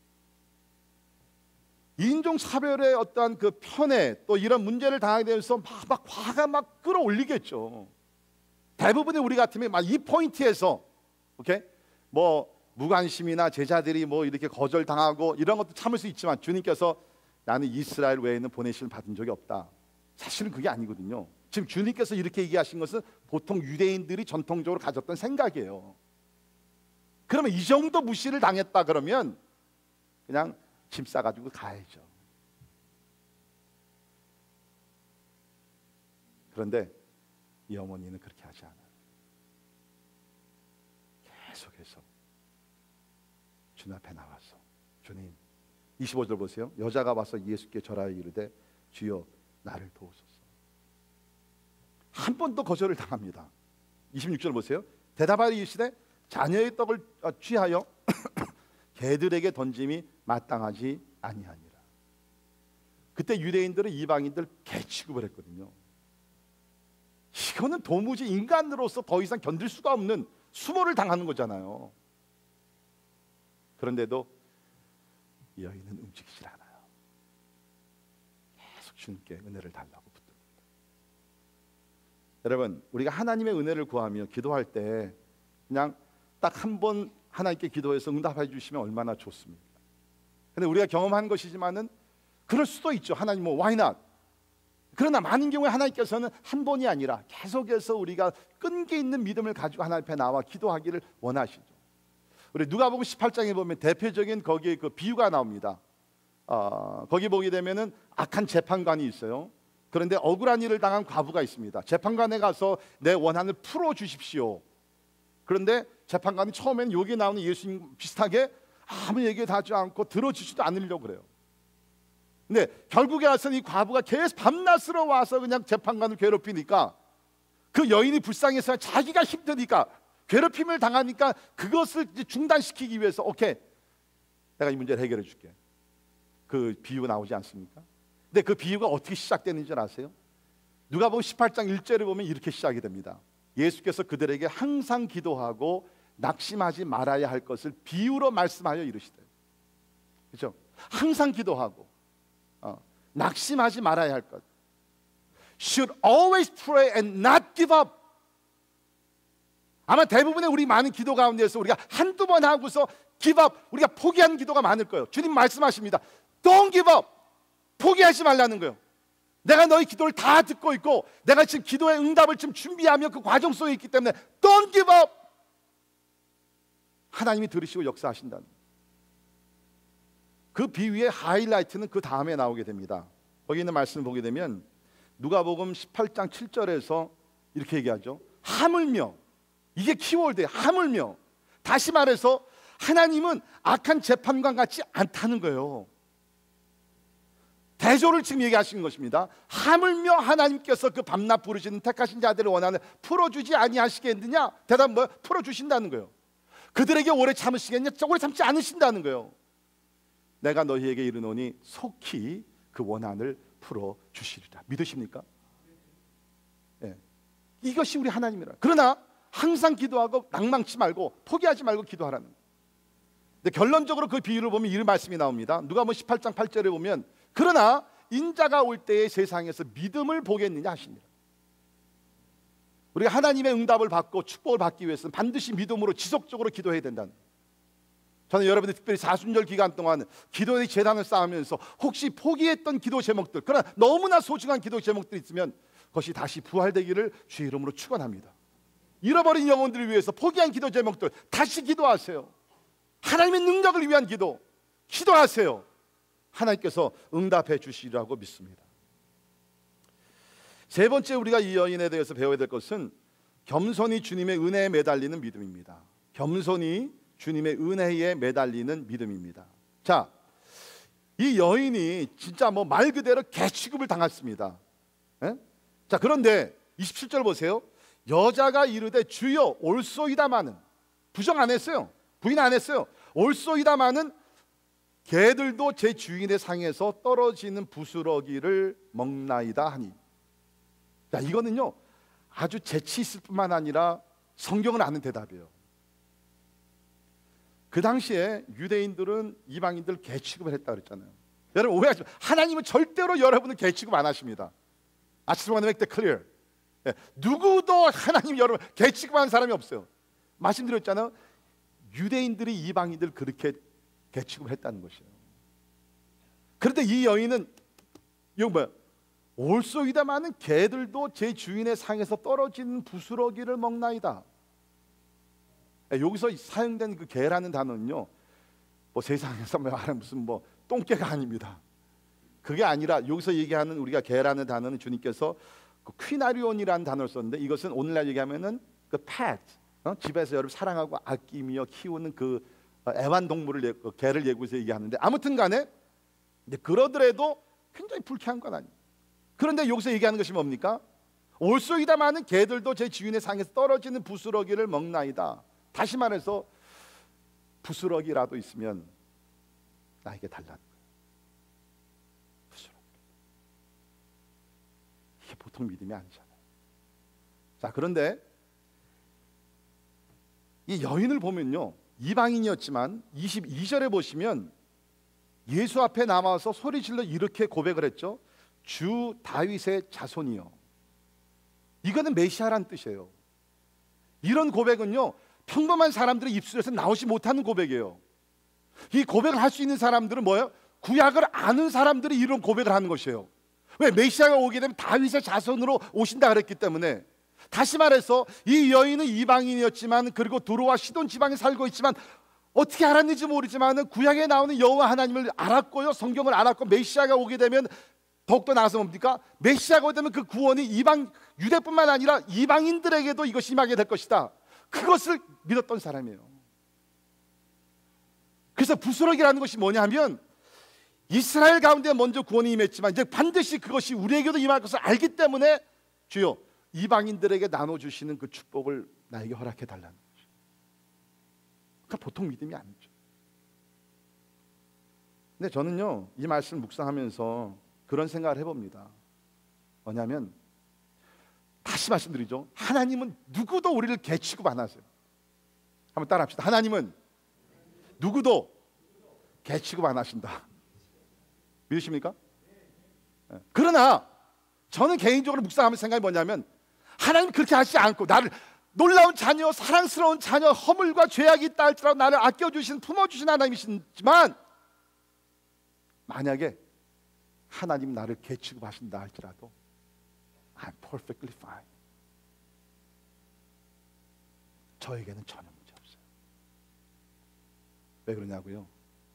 인종 차별의 어떠한 그 편에 또 이런 문제를 당하게 되면서 막, 막 화가 막 끌어올리겠죠. 대부분의 우리 같으면 막 이 포인트에서 오케이? 뭐 무관심이나 제자들이 뭐 이렇게 거절당하고 이런 것도 참을 수 있지만 주님께서 나는 이스라엘 외에는 보내심을 받은 적이 없다. 사실은 그게 아니거든요. 지금 주님께서 이렇게 얘기하신 것은 보통 유대인들이 전통적으로 가졌던 생각이에요. 그러면 이 정도 무시를 당했다 그러면 그냥 짐 싸가지고 가야죠. 그런데 이 어머니는 그렇게 하지 않아요. 계속해서 주님 앞에 나와서 주님, 이십오 절 보세요. 여자가 와서 예수께 절하여 이르되 주여 나를 도우소서. 한 번 더 거절을 당합니다. 이십육 절 보세요. 대답하여 이르시되 자녀의 떡을 취하여 개들에게 던짐이 마땅하지 아니하니라. 그때 유대인들은 이방인들 개 취급을 했거든요. 이거는 도무지 인간으로서 더 이상 견딜 수가 없는 수모를 당하는 거잖아요. 그런데도 이 여인은 움직이질 않아요. 계속 주님께 은혜를 달라고 붙듭니다. 여러분, 우리가 하나님의 은혜를 구하며 기도할 때 그냥 딱 한 번 하나님께 기도해서 응답해 주시면 얼마나 좋습니까? 근데 우리가 경험한 것이지만은 그럴 수도 있죠. 하나님 뭐 why not? 그러나 많은 경우에 하나님께서는 한 번이 아니라 계속해서 우리가 끈기 있는 믿음을 가지고 하나님 앞에 나와 기도하기를 원하시죠. 우리 누가복음 십팔 장에 보면 대표적인 거기에 그 비유가 나옵니다. 어, 거기 보게 되면은 악한 재판관이 있어요. 그런데 억울한 일을 당한 과부가 있습니다. 재판관에 가서 내 원한을 풀어 주십시오. 그런데 재판관이 처음에는 여기 나오는 예수님 비슷하게 아무 얘기도 하지 않고 들어주지도 않으려고 그래요. 근데 결국에 와서는 이 과부가 계속 밤낮으로 와서 그냥 재판관을 괴롭히니까 그 여인이 불쌍해서 자기가 힘드니까 괴롭힘을 당하니까 그것을 중단시키기 위해서 오케이, 내가 이 문제를 해결해 줄게. 그 비유가 나오지 않습니까? 근데 그 비유가 어떻게 시작되는지 아세요? 누가복음 십팔 장 일 절을 보면 이렇게 시작이 됩니다. 예수께서 그들에게 항상 기도하고 낙심하지 말아야 할 것을 비유로 말씀하여 이르시되, 그렇죠? 항상 기도하고 어, 낙심하지 말아야 할 것. Should always pray and not give up. 아마 대부분의 우리 많은 기도 가운데서 우리가 한두 번 하고서 give up, 우리가 포기하는 기도가 많을 거예요. 주님 말씀하십니다. Don't give up. 포기하지 말라는 거예요. 내가 너희 기도를 다 듣고 있고 내가 지금 기도의 응답을 지금 준비하며 그 과정 속에 있기 때문에 Don't give up. 하나님이 들으시고 역사하신다는 그 비유의 하이라이트는 그 다음에 나오게 됩니다. 거기 있는 말씀을 보게 되면 누가복음 십팔 장 칠 절에서 이렇게 얘기하죠. 하물며, 이게 키워드예요. 하물며. 다시 말해서 하나님은 악한 재판관 같지 않다는 거예요. 대조를 지금 얘기하시는 것입니다. 하물며 하나님께서 그 밤낮 부르시는 택하신 자들의 원한을 풀어주지 아니하시겠느냐? 대답은 뭐예요? 풀어주신다는 거예요. 그들에게 오래 참으시겠냐? 오래 참지 않으신다는 거예요. 내가 너희에게 이르노니 속히 그 원한을 풀어주시리라. 믿으십니까? 예. 이것이 우리 하나님이라. 그러나 항상 기도하고 낭망치 말고 포기하지 말고 기도하라는 거예요. 근데 결론적으로 그 비유를 보면 이런 말씀이 나옵니다. 누가복음 십팔 장 팔 절에 보면 그러나 인자가 올 때에 세상에서 믿음을 보겠느냐 하십니다. 우리가 하나님의 응답을 받고 축복을 받기 위해서는 반드시 믿음으로 지속적으로 기도해야 된다는 거예요. 저는 여러분들 특별히 사순절 기간 동안 기도의 재단을 쌓으면서 혹시 포기했던 기도 제목들, 그러나 너무나 소중한 기도 제목들이 있으면 그것이 다시 부활되기를 주의 이름으로 축원합니다. 잃어버린 영혼들을 위해서 포기한 기도 제목들 다시 기도하세요. 하나님의 능력을 위한 기도 기도하세요. 하나님께서 응답해 주시리라고 믿습니다. 세 번째 우리가 이 여인에 대해서 배워야 될 것은 겸손히 주님의 은혜에 매달리는 믿음입니다. 겸손히 주님의 은혜에 매달리는 믿음입니다. 자, 이 여인이 진짜 뭐 말 그대로 개 취급을 당했습니다. 에? 자, 그런데 이십칠 절 보세요. 여자가 이르되 주여 올소이다마는, 부정 안 했어요. 부인 안 했어요. 올소이다마는 개들도 제 주인의 상에서 떨어지는 부스러기를 먹나이다 하니. 자, 이거는요 아주 재치 있을 뿐만 아니라 성경을 아는 대답이에요. 그 당시에 유대인들은 이방인들 개 취급을 했다 그랬잖아요. 여러분 오해하지 마세요. 하나님은 절대로 여러분을 개 취급 안 하십니다. I just want to make that clear. 예, 누구도 하나님 여러분 개 취급하는 사람이 없어요. 말씀드렸잖아요. 유대인들이 이방인들 그렇게 개 취급을 했다는 것이에요. 그런데 이 여인은 이거 뭐야? 올소이다마는 개들도 제 주인의 상에서 떨어진 부스러기를 먹나이다. 여기서 사용된 그 개라는 단어는요, 뭐 세상에서 말하는 무슨 뭐 똥개가 아닙니다. 그게 아니라 여기서 얘기하는 우리가 개라는 단어는 주님께서 그 퀴나리온이라는 단어를 썼는데 이것은 오늘날 얘기하면은 그 pet, 어? 집에서 여러분 사랑하고 아끼며 키우는 그 애완동물을 그 개를 예고해서 얘기하는데 아무튼간에 그러더라도 굉장히 불쾌한 건 아니에요. 그런데 여기서 얘기하는 것이 뭡니까? 올소이다마는 개들도 제 지윈의 상에서 떨어지는 부스러기를 먹나이다. 다시 말해서 부스러기라도 있으면 나에게 달라는 거예요. 부스러기. 이게 보통 믿음이 아니잖아요. 자, 그런데 이 여인을 보면요, 이방인이었지만 이십이 절에 보시면 예수 앞에 나와서 소리질러 이렇게 고백을 했죠. 주 다윗의 자손이요. 이거는 메시아란 뜻이에요. 이런 고백은요, 평범한 사람들의 입술에서 나오지 못하는 고백이에요. 이 고백을 할 수 있는 사람들은 뭐예요? 구약을 아는 사람들이 이런 고백을 하는 것이에요. 왜? 메시아가 오게 되면 다윗의 자손으로 오신다 그랬기 때문에. 다시 말해서 이 여인은 이방인이었지만, 그리고 두로와 시돈 지방에 살고 있지만, 어떻게 알았는지 모르지만 구약에 나오는 여호와 하나님을 알았고요, 성경을 알았고, 메시아가 오게 되면 더욱더 나아서 뭡니까? 메시아가 오게 되면 그 구원이 이방 유대뿐만 아니라 이방인들에게도 이것이 임하게 될 것이다. 그것을 믿었던 사람이에요. 그래서 부스러기라는 것이 뭐냐면, 이스라엘 가운데 먼저 구원이 임했지만 이제 반드시 그것이 우리에게도 임할 것을 알기 때문에 주여 이방인들에게 나눠주시는 그 축복을 나에게 허락해 달라는 거죠. 그러니까 보통 믿음이 아니죠. 근데 저는요, 이 말씀을 묵상하면서 그런 생각을 해봅니다. 뭐냐면, 다시 말씀드리죠, 하나님은 누구도 우리를 개 취급 안 하세요. 한번 따라 합시다. 하나님은 누구도 개 취급 안 하신다. 믿으십니까? 그러나 저는 개인적으로 묵상하면서 생각이 뭐냐면, 하나님 그렇게 하시지 않고 나를 놀라운 자녀, 사랑스러운 자녀, 허물과 죄악이 있다 할지라도 나를 아껴주신, 품어주신 하나님이시지만, 만약에 하나님 나를 개 취급하신다 할지라도 I'm perfectly fine. 저에게는 전혀 문제 없어요. 왜 그러냐고요?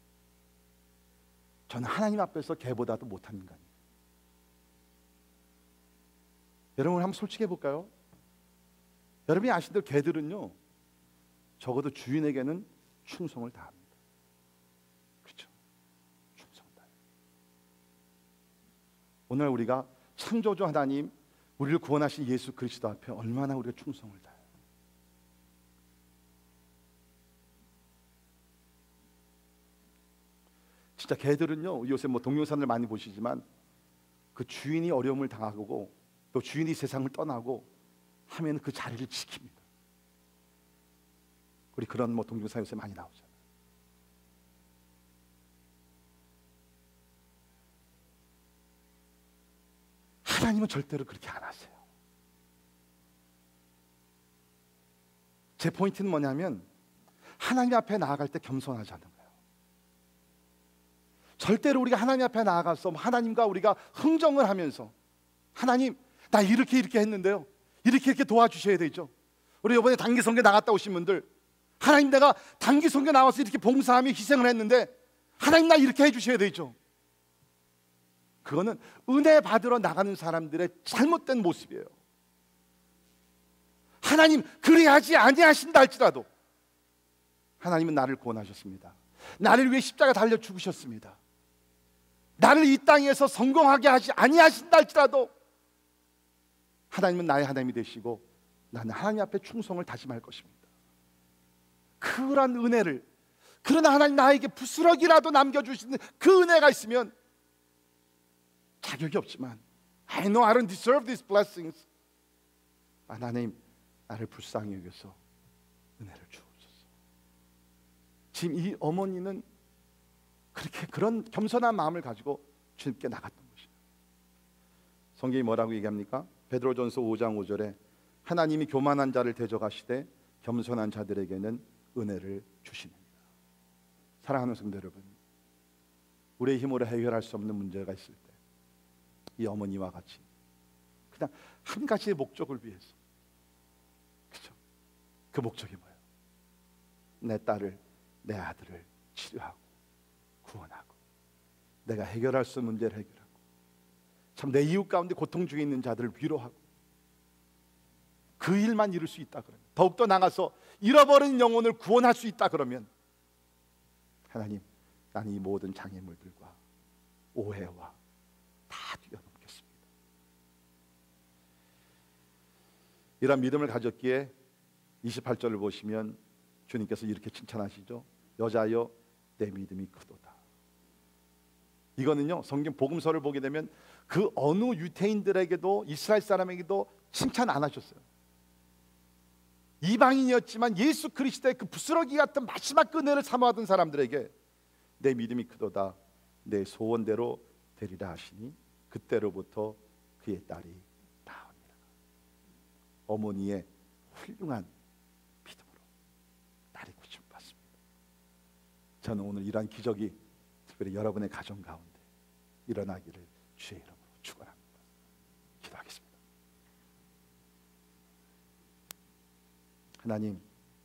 저는 하나님 앞에서 개보다도 못한 인간이에요. 여러분 한번 솔직히 해볼까요? 여러분이 아신 대로 개들은요, 적어도 주인에게는 충성을 다합니다. 그렇죠? 충성 다해요. 오늘 우리가 창조주 하나님, 우리를 구원하신 예수 그리스도 앞에 얼마나 우리가 충성을 다해요. 진짜 개들은요, 요새 뭐 동영상을 많이 보시지만 그 주인이 어려움을 당하고 또 주인이 세상을 떠나고 하면 그 자리를 지킵니다. 우리 그런 뭐 동영상 요새 많이 나오잖아요. 하나님은 절대로 그렇게 안 하세요. 제 포인트는 뭐냐면, 하나님 앞에 나아갈 때 겸손하지 않는 거예요. 절대로 우리가 하나님 앞에 나아가서 하나님과 우리가 흥정을 하면서, 하나님 나 이렇게 이렇게 했는데요, 이렇게 이렇게 도와주셔야 되죠. 우리 이번에 단기 선교 나갔다 오신 분들, 하나님 내가 단기 선교 나와서 이렇게 봉사하며 희생을 했는데 하나님 나 이렇게 해주셔야 되죠. 그거는 은혜 받으러 나가는 사람들의 잘못된 모습이에요. 하나님 그래야지 아니하신다 할지라도, 하나님은 나를 구원하셨습니다. 나를 위해 십자가 달려 죽으셨습니다. 나를 이 땅에서 성공하게 하지 아니하신다 할지라도 하나님은 나의 하나님이 되시고 나는 하나님 앞에 충성을 다짐할 것입니다. 그런 은혜를, 그러나 하나님 나에게 부스러기라도 남겨주시는 그 은혜가 있으면, 자격이 없지만 I know I don't deserve these blessings, 하나님 나를 불쌍히 여겨서 은혜를 주옵소서. 지금 이 어머니는 그렇게 그런 겸손한 마음을 가지고 주님께 나갔던 것이에요. 성경이 뭐라고 얘기합니까? 베드로전서 오 장 오 절에 하나님이 교만한 자를 대적하시되 겸손한 자들에게는 은혜를 주시느니라. 사랑하는 성도 여러분, 우리의 힘으로 해결할 수 없는 문제가 있을 때 이 어머니와 같이 그냥 한 가지의 목적을 위해서, 그렇죠? 그 목적이 뭐예요? 내 딸을, 내 아들을 치료하고 구원하고 내가 해결할 수 없는 문제를 해결하고 참 내 이웃 가운데 고통 중에 있는 자들을 위로하고 그 일만 이룰 수 있다 그러면, 더욱더 나가서 잃어버린 영혼을 구원할 수 있다 그러면, 하나님, 나는 이 모든 장애물들과 오해와 다 뛰어넘겠습니다. 이런 믿음을 가졌기에 이십팔 절을 보시면 주님께서 이렇게 칭찬하시죠. 여자여 내 믿음이 크도다. 이거는요, 성경 복음서를 보게 되면 그 어느 유대인들에게도 이스라엘 사람에게도 칭찬 안 하셨어요. 이방인이었지만 예수 그리스도의 그 부스러기 같은 마지막 은혜를 사모하던 사람들에게 내 믿음이 크도다, 내 소원대로 되리라 하시니 그때로부터 그의 딸이 나옵니다. 어머니의 훌륭한 믿음으로 딸이 고침받습니다. 저는 오늘 이러한 기적이 특별히 여러분의 가정 가운데 일어나기를 주의 이름으로 축원합니다. 기도하겠습니다. 하나님,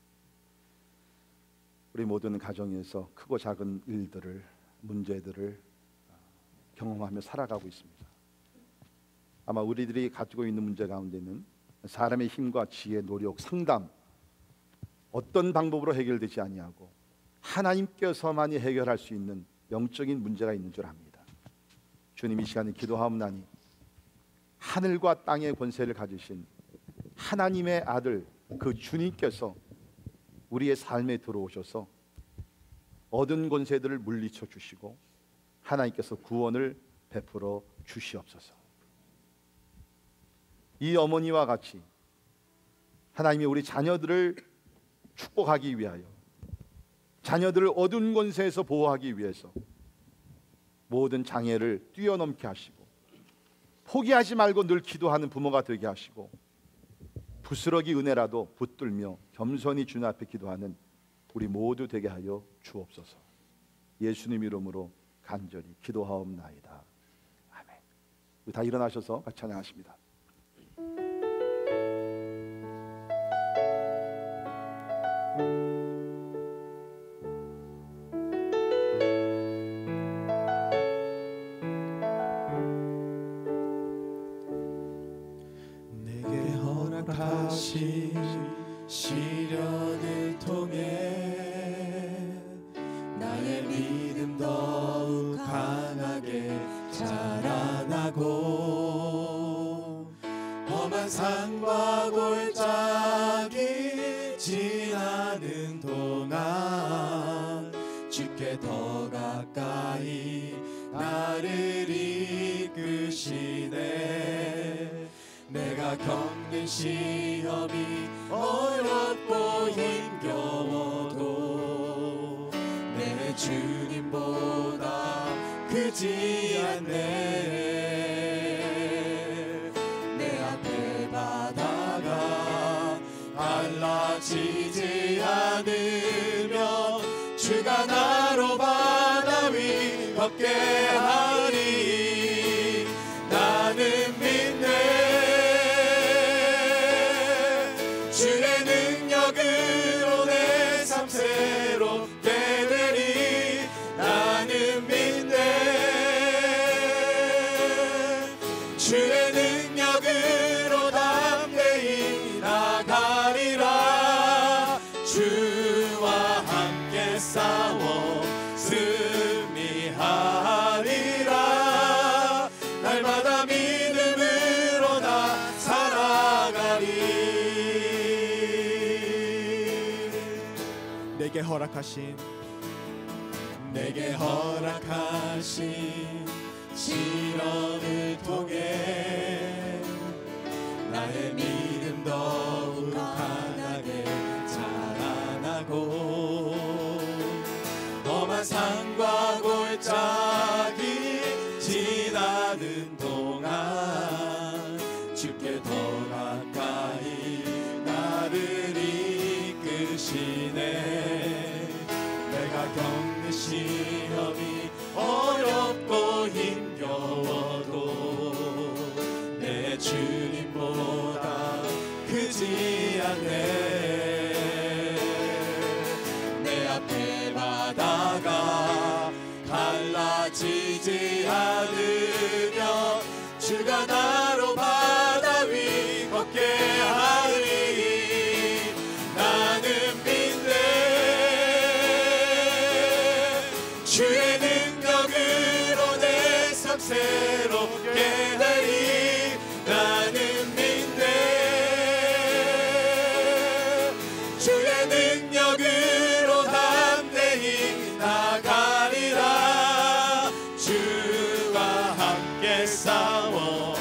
우리 모든 가정에서 크고 작은 일들을, 문제들을 경험하며 살아가고 있습니다. 아마 우리들이 가지고 있는 문제 가운데는 사람의 힘과 지혜, 노력, 상담, 어떤 방법으로 해결되지 아니하고 하나님께서만이 해결할 수 있는 영적인 문제가 있는 줄 압니다. 주님, 이 시간에 기도하옵나니 하늘과 땅의 권세를 가지신 하나님의 아들 그 주님께서 우리의 삶에 들어오셔서 얻은 권세들을 물리쳐 주시고 하나님께서 구원을 베풀어 주시옵소서. 이 어머니와 같이 하나님이 우리 자녀들을 축복하기 위하여, 자녀들을 얻은 권세에서 보호하기 위해서 모든 장애를 뛰어넘게 하시고 포기하지 말고 늘 기도하는 부모가 되게 하시고 부스러기 은혜라도 붙들며 겸손히 주님 앞에 기도하는 우리 모두 되게 하여 주옵소서. 예수님 이름으로 간절히 기도하옵나이다. 아멘. 우리 다 일어나셔서 같이 찬양하십니다. 내게 허락하신 시련을 통해 나의 믿음 더욱 강하게 자라나고 험한 산과 골짜기 지나는 동안 주께 더 가까이 나를 이끄시네. 내가 겪는 시험이 어렵고 힘겨워도 내 주님보다 크지 않네. 내 앞에 바다가 갈라지지 않으면 주가 나로 바다 위 걷게 하리. 나는 믿네. 주의 능력으로 내 삶 새롭게 되리. 나는 믿네. 주의 능력으로 담대히 나가리라. 주와 함께 싸워 승리하리라. 날마다 믿음으로 나 살아가리. 내게 허락하신 내게 허락하신 시련을 통해 나의 믿음 더욱 강하게 자라나고 험한 산과 골짜기 지나는 동안 주께 더 가까이 나를 이끄시네. 내가 겪는 시험이 어렵고 힘겨워도 내 주님보다 크지 않네. 내 앞에 바다가 갈라지지 않으면 주가 나로 바다 위 걷게 하리. 주의 능력으로 내 삶 새롭게 되리 나는 믿네 주의 능력으로 담대히 나가리라 주와 함께 싸워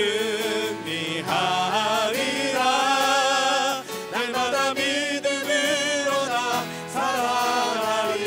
승리하리라 날마다 믿음으로 나 살아가리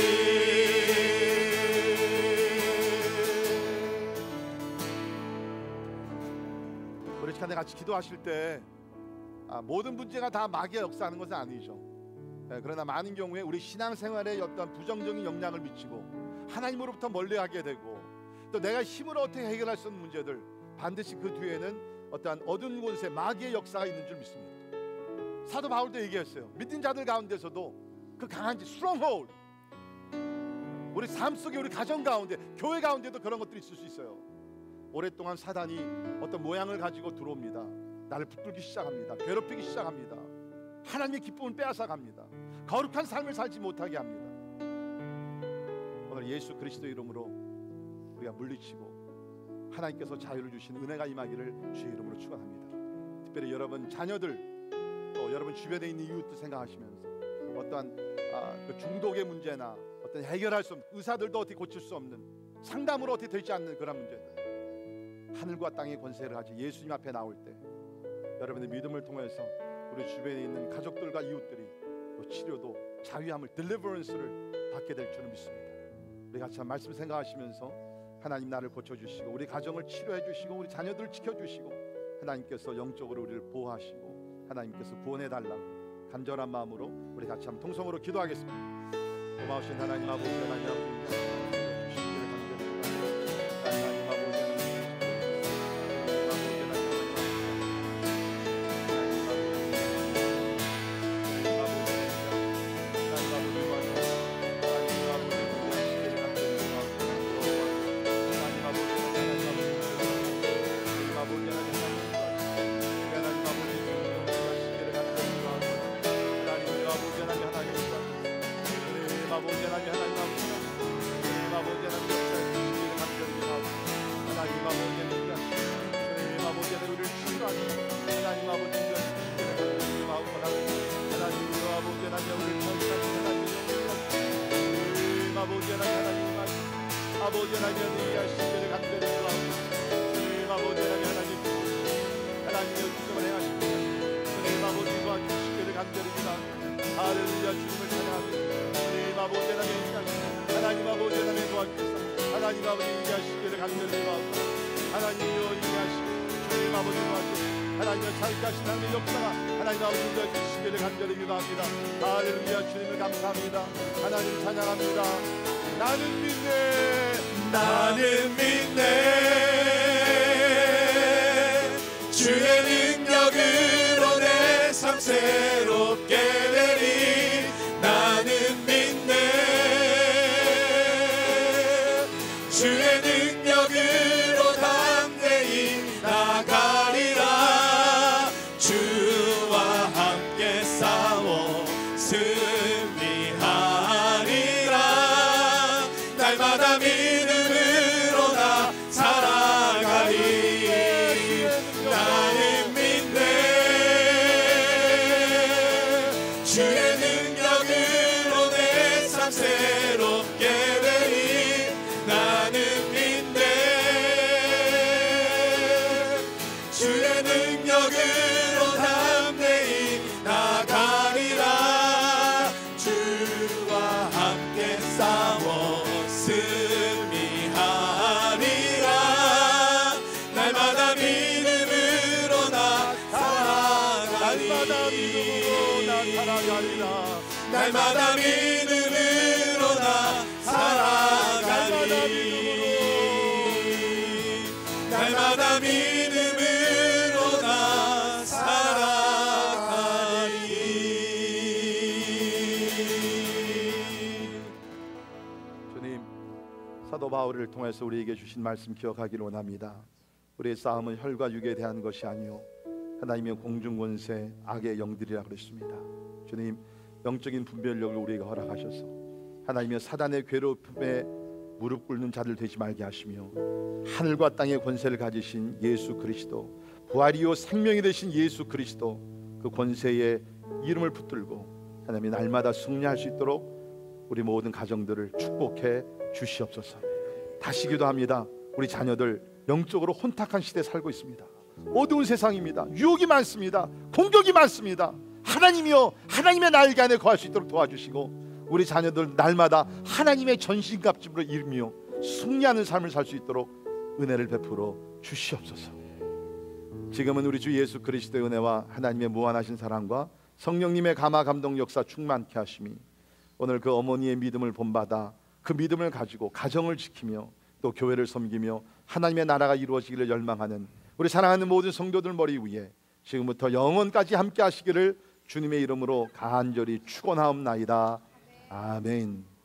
우리 시간에 같이 기도하실 때 아, 모든 문제가 다 마귀가 역사하는 것은 아니죠. 네, 그러나 많은 경우에 우리 신앙생활에 어떤 부정적인 영향을 미치고 하나님으로부터 멀리하게 되고 또 내가 힘으로 어떻게 해결할 수 없는 문제들 반드시 그 뒤에는 어떠한 어두운 곳에 마귀의 역사가 있는 줄 믿습니다. 사도 바울도 얘기했어요. 믿는 자들 가운데서도 그 강한 스트롱홀드 우리 삶 속에 우리 가정 가운데 교회 가운데도 그런 것들이 있을 수 있어요. 오랫동안 사단이 어떤 모양을 가지고 들어옵니다. 나를 붙들기 시작합니다. 괴롭히기 시작합니다. 하나님의 기쁨을 빼앗아갑니다. 거룩한 삶을 살지 못하게 합니다. 오늘 예수 그리스도 이름으로 우리가 물리치고 하나님께서 자유를 주신 은혜가 임하기를 주의 이름으로 축원합니다. 특별히 여러분 자녀들 또 여러분 주변에 있는 이웃들 생각하시면서 어떠한 아, 그 중독의 문제나 어떤 해결할 수 없는 의사들도 어떻게 고칠 수 없는 상담으로 어떻게 되지 않는 그런 문제들 하늘과 땅의 권세를 가지고 예수님 앞에 나올 때 여러분의 믿음을 통해서 우리 주변에 있는 가족들과 이웃들이 또 치료도 자유함을 딜리버런스를 받게 될 줄을 믿습니다. 우리 같이 한 말씀 생각하시면서 하나님 나를 고쳐주시고 우리 가정을 치료해 주시고 우리 자녀들을 지켜주시고 하나님께서 영적으로 우리를 보호하시고 하나님께서 구원해 달라고 간절한 마음으로 우리 같이 한번 통성으로 기도하겠습니다. 고마우신 하나님 아버지 하나님 아버지 아버지 하나님 이 아시기를 간절히 구하옵나이다. 주님 아버지 하나님 하나님의 기적을 행하십니다. 주님 아버지 도와주시기를 간절히 구하옵나이다. 할렐루야 주님을 찬양합니다. 주님 아버지 하나님 하나님 아버지 하나님 도와주셔서 하나님 아버지 이 아시기를 간절히 구하옵나이다. 하나님이여 이 아시기 주님 아버지 도와주셔서 하나님의 자유하신 하나님의 역사가 하나님 아버지 도와주시기를 간절히 기도합니다. 할렐루야 주님을 감사합니다. 하나님 찬양합니다. 나는 믿네 나는 믿네 주의 능력으로 내 삶 새롭게 되리 나는 믿네 주의 능력으로 담대히 나가리라 주와 함께 싸워 승리하리라 날마다 믿음으로 나 살아가리 나는 믿네 주의 능력으로 내 삶 새롭게 되리 나는 믿네 주의 능력으로 담대히 나가리라 주와 함께 싸워 승리하리라 날마다 믿음으로 나 살아가리 날마다 믿음으로 나 살아가리 날마다 믿음으로 나 살아가리 주님 사도 바울을 통해서 우리에게 주신 말씀 기억하기를 원합니다. 우리의 싸움은 혈과 육에 대한 것이 아니요 하나님의 공중권세 악의 영들이라 그랬습니다. 주님 영적인 분별력을 우리에게 허락하셔서 하나님의 사단의 괴롭힘에 무릎 꿇는 자들 되지 말게 하시며 하늘과 땅의 권세를 가지신 예수 그리스도, 부활이요 생명이 되신 예수 그리스도, 그 권세의 이름을 붙들고 하나님이 날마다 승리할 수 있도록 우리 모든 가정들을 축복해 주시옵소서. 다시 기도합니다. 우리 자녀들 영적으로 혼탁한 시대에 살고 있습니다. 어두운 세상입니다. 유혹이 많습니다. 공격이 많습니다. 하나님이여, 하나님의 날개 안에 거할 수 있도록 도와주시고 우리 자녀들 날마다 하나님의 전신갑주로 이루며 승리하는 삶을 살 수 있도록 은혜를 베풀어 주시옵소서. 지금은 우리 주 예수 그리스도의 은혜와 하나님의 무한하신 사랑과 성령님의 감화 감동 역사 충만케 하심이 오늘 그 어머니의 믿음을 본받아 그 믿음을 가지고 가정을 지키며 또 교회를 섬기며 하나님의 나라가 이루어지기를 열망하는 우리 사랑하는 모든 성도들 머리 위에 지금부터 영원까지 함께 하시기를 주님의 이름으로 간절히 축원하옵나이다. 아멘.